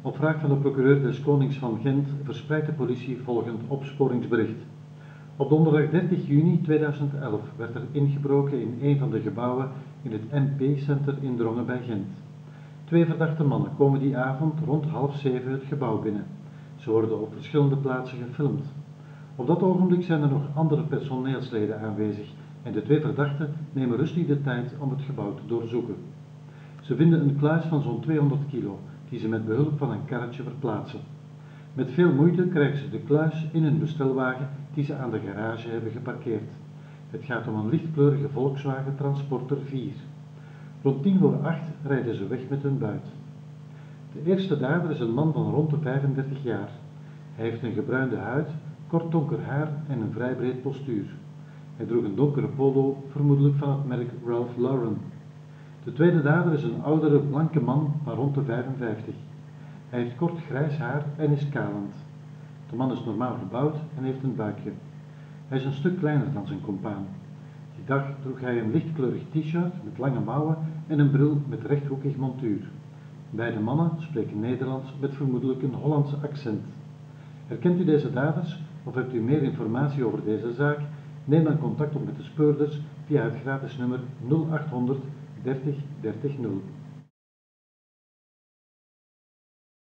Op vraag van de procureur des Konings van Gent verspreidt de politie volgend opsporingsbericht. Op donderdag 30 juni 2011 werd er ingebroken in een van de gebouwen in het MP-center in Drongen bij Gent. 2 verdachte mannen komen die avond rond 6:30 het gebouw binnen. Ze worden op verschillende plaatsen gefilmd. Op dat ogenblik zijn er nog andere personeelsleden aanwezig en de 2 verdachten nemen rustig de tijd om het gebouw te doorzoeken. Ze vinden een kluis van zo'n 200 kilo, die ze met behulp van een karretje verplaatsen. Met veel moeite krijgen ze de kluis in hun bestelwagen die ze aan de garage hebben geparkeerd. Het gaat om een lichtkleurige Volkswagen Transporter 4. Rond 7:50 rijden ze weg met hun buit. De eerste dader is een man van rond de 35 jaar. Hij heeft een gebruinde huid, kort donker haar en een vrij breed postuur. Hij droeg een donkere polo, vermoedelijk van het merk Ralph Lauren. De tweede dader is een oudere, blanke man van rond de 55. Hij heeft kort grijs haar en is kalend. De man is normaal gebouwd en heeft een buikje. Hij is een stuk kleiner dan zijn compaan. Die dag droeg hij een lichtkleurig t-shirt met lange mouwen en een bril met rechthoekig montuur. Beide mannen spreken Nederlands met vermoedelijk een Hollandse accent. Herkent u deze daders of hebt u meer informatie over deze zaak? Neem dan contact op met de speurders via het gratis nummer 0800 30 30 0.